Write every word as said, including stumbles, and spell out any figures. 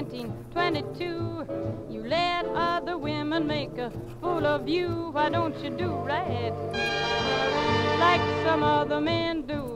nineteen twenty-two. You let other women make a fool of you. Why don't you do right like some other men do?